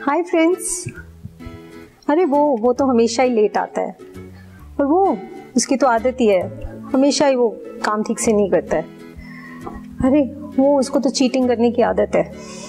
Hi friends. अरे वो तो हमेशा ही लेट आता है और वो उसकी तो आदत ही है, हमेशा ही वो काम ठीक से नहीं करता है। अरे वो उसको तो चीटिंग करने की आदत है।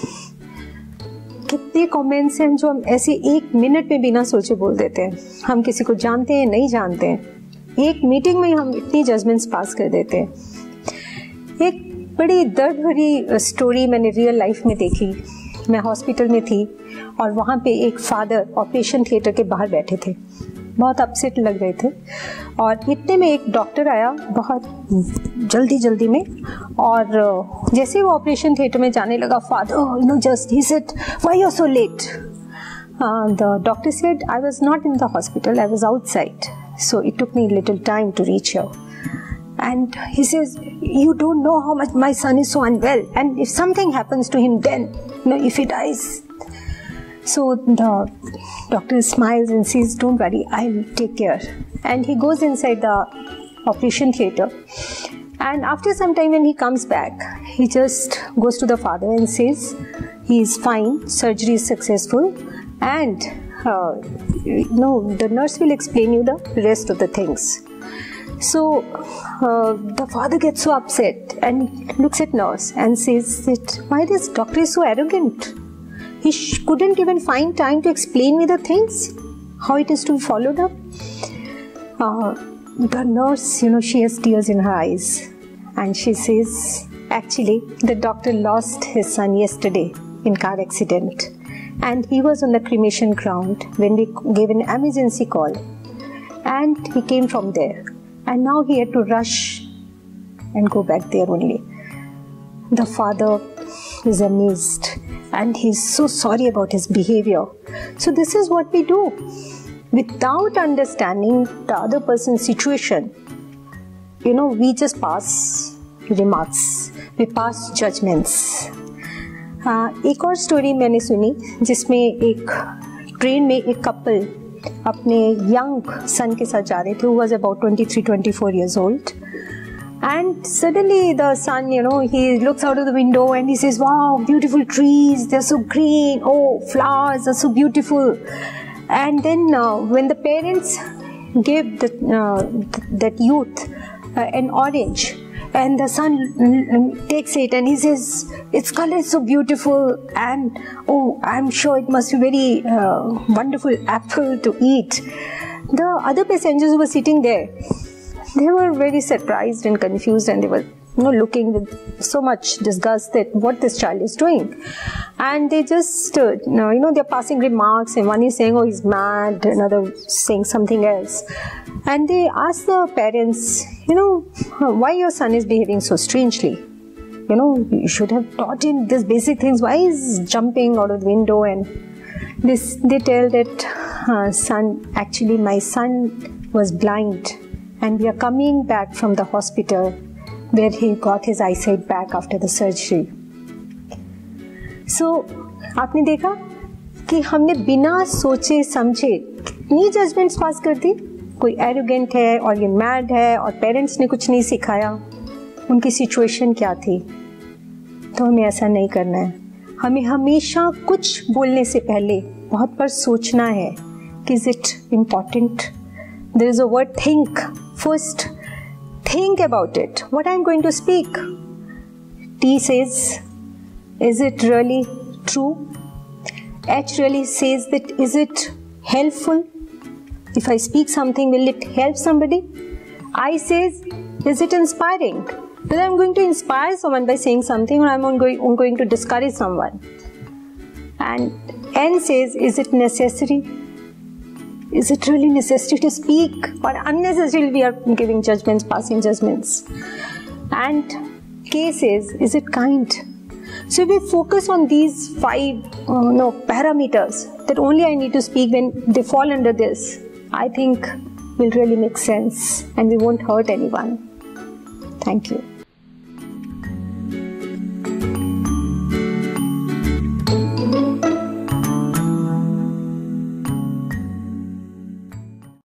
कितने कमेंट्स हैं जो हम ऐसे एक मिनट में बिना सोचे बोल देते हैं। हम किसी को जानते हैं नहीं जानते हैं, एक मीटिंग में हम इतनी जजमेंट्स पास कर देते हैं। एक बड़ी दर्द भरी स्टोरी मैंने रियल लाइफ में देखी। मैं हॉस्पिटल में थी और वहाँ पे एक फादर ऑपरेशन थिएटर के बाहर बैठे थे, बहुत अपसेट लग रहे थे। और इतने में एक डॉक्टर आया बहुत जल्दी में, और जैसे वो ऑपरेशन थिएटर में जाने लगा, फादर जस्ट ही said why you are so late. The doctor said I was not in the hospital, I was outside, so it took me little time to reach here. And he says, you don't know how much my son is so unwell, and if something happens to him, then if he dies. So the doctor smiles and says, don't worry, I'll take care. And he goes inside the operation theater, and after some time when he comes back, he just goes to the father and says he is fine, surgery is successful, and the nurse will explain you the rest of the things. So the father gets so upset and looks at nurse and says that why this doctor is so arrogant. He couldn't even find time to explain me the things, how it is to be followed up. The nurse, she has tears in her eyes, and she says, actually, the doctor lost his son yesterday in car accident, and he was on the cremation ground when we gave an emergency call, and he came from there. And now he had to rush and go back there only. The father is amazed and he's so sorry about his behavior. So this is what we do. Without understanding the other person's situation, we just pass remarks, we pass judgments. एक और story मैंने सुनी जिसमें एक train में एक couple अपने young son के साथ जा रहे थे, who was about 23-24 years old, and suddenly the son, he looks out of the window and he says, wow, beautiful trees, they're so green, oh, flowers are so beautiful. And then when the parents gave that youth an orange, and the son takes it and he says, its color is so beautiful, and oh, I'm sure it must be very wonderful apple to eat. The other passengers who were sitting there, they were very surprised and confused, and they were looking with so much disgust that what this child is doing. And they just, they're passing remarks, and one is saying, oh, he's mad, another saying something else. And they ask the parents, why your son is behaving so strangely. You should have taught him these basic things. Why is jumping out of the window? And they tell that, actually my son was blind, and we are coming back from the hospital where he got his eyesight back after the surgery. So, आपने देखा कि हमने बिना सोचे समझे कितनी judgements पास कर दी। कोई एरोगेंट है और ये मैड है और पेरेंट्स ने कुछ नहीं सिखाया, उनकी सिचुएशन क्या थी। तो हमें ऐसा नहीं करना है। हमें हमेशा कुछ बोलने से पहले बहुत बार सोचना है कि is it important. There is a word think first. Think about it. What I am going to speak. T says, is it really true? H really says that, is it helpful? If I speak something, will it help somebody? I says, is it inspiring? Whether I am going to inspire someone by saying something, or I am going to discourage someone. And N says, is it necessary? Is it really necessary to speak, or unnecessarily we are giving judgments, passing judgments? And K says, is it kind? So if we focus on these 5 parameters that only I need to speak when they fall under this, I think will really make sense and we won't hurt anyone. Thank you.